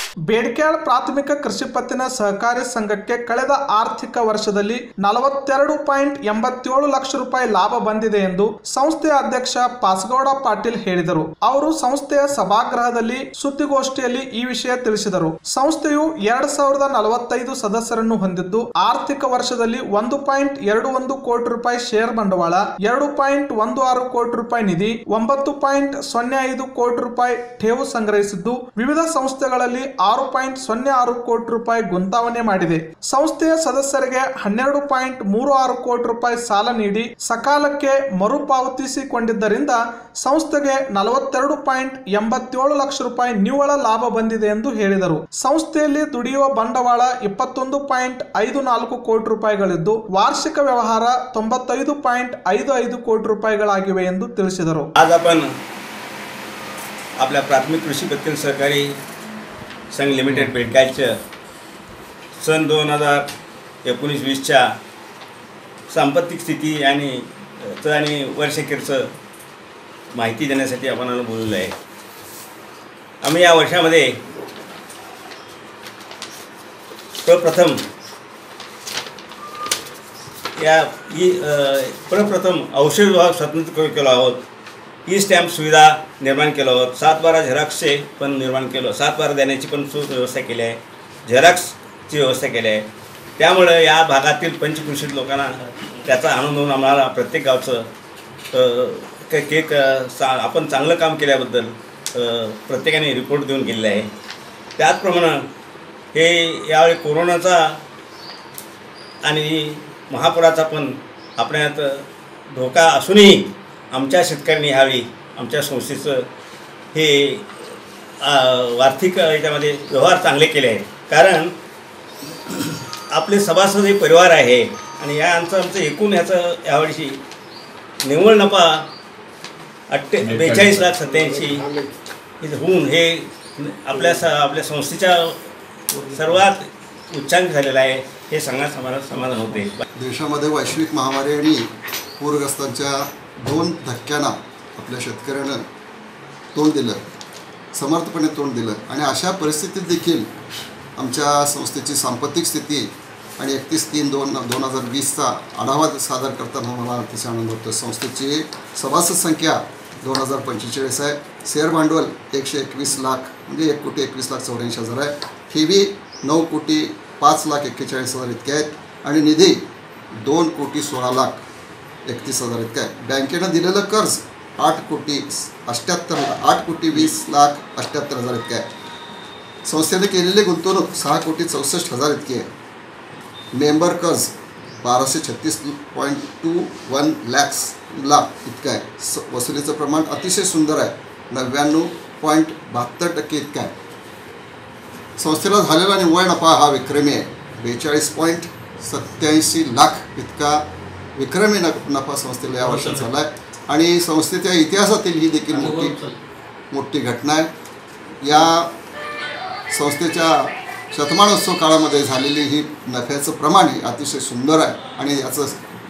ಬೇಡಿಕ್ಯಾಳ್ ಪ್ರಾಥಮಿಕ ಕೃಷಿ ಪತ್ತಿನ ಸಹಕಾರಿ ಸಂಘಕ್ಕೆ ಕಳೆದ ಆರ್ಥಿಕ ವರ್ಷದಲ್ಲಿ 42.87 ಲಕ್ಷ ರೂಪಾಯಿ ಲಾಭ ಬಂದಿದೆ ಎಂದು ಸಂಸ್ಥೆಯ ಅಧ್ಯಕ್ಷ ಪಾಸಗೌಡ ಪಾಟೀಲ್ ಹೇಳಿದರು. ಅವರು ಸಂಸ್ಥೆಯ ಸಭಾಗೃಹದಲ್ಲಿ ಸುದ್ದಿಗೋಷ್ಠಿಯಲ್ಲಿ ಈ ವಿಷಯ ತಿಳಿಸಿದರು. ಸಂಸ್ಥೆಯು 2045 ಸದಸ್ಯರನ್ನು ಹೊಂದಿದ್ದು ಆರ್ಥಿಕ ವರ್ಷದಲ್ಲಿ 1.21 ಕೋಟಿ ರೂಪಾಯಿ ಶೇರ್ ಬಂಡವಾಳ, 2.16 ಕೋಟಿ ರೂಪಾಯಿ ನಿಧಿ, 9.05 ಕೋಟಿ ರೂಪಾಯಿ ಠೇವು ಸಂಗ್ರಹಿಸಿದ್ದು ವಿವಿಧ ಸಂಸ್ಥೆಗಳಲ್ಲಿ 6.06 ಕೋಟಿ ರೂಪಾಯಿ ಗುಂತಾವಣೆ ಮಾಡಿದೆ. ಸಂಸ್ಥೆಯ ಸದಸ್ಯರಿಗೆ 12.36 ಕೋಟಿ ರೂಪಾಯಿ ಸಾಲ ನೀಡಿ ಸಕಾಲಕ್ಕೆ ಮರುಪಾವತಿಸಿಕೊಂಡಿದ್ದರಿಂದ ಸಂಸ್ಥೆಗೆ 42.87 ಲಕ್ಷ ರೂಪಾಯಿ ನಿವ್ವಳ ಲಾಭ ಬಂದಿದೆ ಎಂದು ಹೇಳಿದರು. ಸಂಸ್ಥೆಯಲ್ಲಿ ದುಡಿಯುವ ಬಂಡವಾಳ 21.54 ಕೋಟಿ ರೂಪಾಯಿಗಳಿದ್ದು ವಾರ್ಷಿಕ ವ್ಯವಹಾರ 95.55 ಕೋಟಿ ರೂಪಾಯಿಗಳಾಗಿವೆ ಎಂದು ತಿಳಿಸಿದರು. आज आपण आपल्या प्राथमिक कृषी पत्ती सहकारी संघ लिमिटेड बेडकाळच्या सन 2019-20च्या सांपत्तिक स्थिती आणि वर्षअखेरचं माहिती देण्यासाठी आपण बोललेलो आहे. आम्ही या वर्षामध्ये प्रप्रथम औषध विभाग स्वतंत्र केलो आहोत. ई स्टॅम्प सुविधा निर्माण केलो आहोत. 7/12 झेरॉक्सचे पण निर्माण केलो. 7/12 देण्याची पण व्यवस्था केली आहे. झेरॉक्सची व्यवस्था केली आहे. त्यामुळे या भागातील पंचकृषीत लोकांना त्याचा आनंद होऊन आम्हाला प्रत्येक गावचं आपण चांगलं काम केल्याबद्दल प्रत्येकाने रिपोर्ट देऊन गेलेला आहे. त्याचप्रमाणे हे यावेळी कोरोनाचा आणि महापुराचा पण आपल्यात धोका असूनही आमच्या शेतकऱ्यांनी ह्यावेळी आमच्या संस्थेचं हे आर्थिक याच्यामध्ये व्यवहार चांगले केले आहेत. कारण आपले सभासद हे परिवार आहे आणि आमचं एकूण ह्याचं यावर्षी निव्वळ नफा 42,87,000 होऊन हे आपल्या संस्थेच्या सर्वात उच्चांक झालेला आहे हे सांगण्यास आम्हाला समाधान होते. देशामध्ये वैश्विक महामारी आणि पूरग्रस्तांच्या 2 धक्क्यांना आपल्या शेतकऱ्यानं तोंड दिलं, समर्थपणे तोंड दिलं आणि अशा परिस्थितीत देखील आमच्या संस्थेची सांपत्तिक स्थिती आणि 31/3/2020चा आढावा सादर करताना मला अतिशय आनंद होतो. संस्थेची सभासद संख्या 2045 आहे. शेअर भांडवल 121 लाख म्हणजे 1,21,84,000 आहे. ठेवी 9,05,41,000 इतके आहेत आणि निधी 2,16,31,000 इतका आहे. बँकेनं दिलेलं कर्ज 8,20,78,000 इतके आहे. संस्थेने केलेली गुंतवणूक 6,64,000 इतकी आहे. मेंबर कर्ज 1236.21 लाख इतकं आहे. वसुलीचं प्रमाण अतिशय सुंदर आहे, 99.72% इतकं आहे. संस्थेला झालेला निव्वळ नफा हा विक्रमी आहे. 42.87 लाख इतका विक्रमी नफा संस्थेला या वर्षात झाला आहे आणि संस्थेच्या इतिहासातील ही देखील मोठी घटना आहे. या संस्थेच्या शतमानोत्सव काळामध्ये झालेली ही नफ्याचं प्रमाण हे अतिशय सुंदर आहे आणि याचं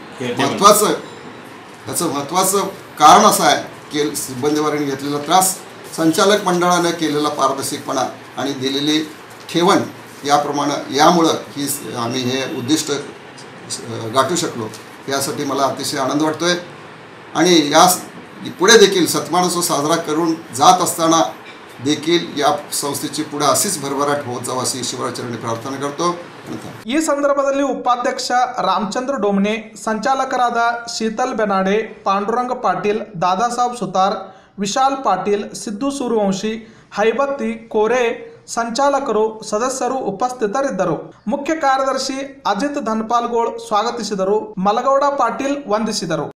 महत्त्वाचं कारण असं आहे की सिब्बंदीवारांनी घेतलेला त्रास, संचालक मंडळानं केलेला पारदर्शकपणा आणि दिलेली ठेवण यामुळं ही आम्ही हे उद्दिष्ट गाठू शकलो. यासाठी मला अतिशय आनंद वाटतो आहे आणि या पुढे देखील शतमानोत्सव साजरा करून जात असताना देखील या संस्थेची पुढे अशीच भरभराट होत जावी अशी ईश्वराचरणी प्रार्थना करतो. ಈ ಸಂದರ್ಭದಲ್ಲಿ ಉಪಾಧ್ಯಕ್ಷ ರಾಮಚಂದ್ರ ಡೋಮನೆ, ಸಂಚಾಲಕರಾದ ಶೀತಲ್ ಬೆನಾಡೆ, ಪಾಂಡುರಂಗ ಪಾಟೀಲ್, ದಾದಾಸಾಬ್ ಸುತಾರ್, ವಿಶಾಲ್ ಪಾಟೀಲ್, ಸಿದ್ದು ಸೂರ್ಯವಂಶಿ, ಹೈಬತ್ತಿ ಕೋರೆ, ಸಂಚಾಲಕರು, ಸದಸ್ಯರು ಉಪಸ್ಥಿತರಿದ್ದರು. ಮುಖ್ಯ ಕಾರ್ಯದರ್ಶಿ ಅಜಿತ್ ಧನ್ಪಾಲ್ಗೋಳ್ ಸ್ವಾಗತಿಸಿದರು. ಮಲಗೌಡ ಪಾಟೀಲ್ ವಂದಿಸಿದರು.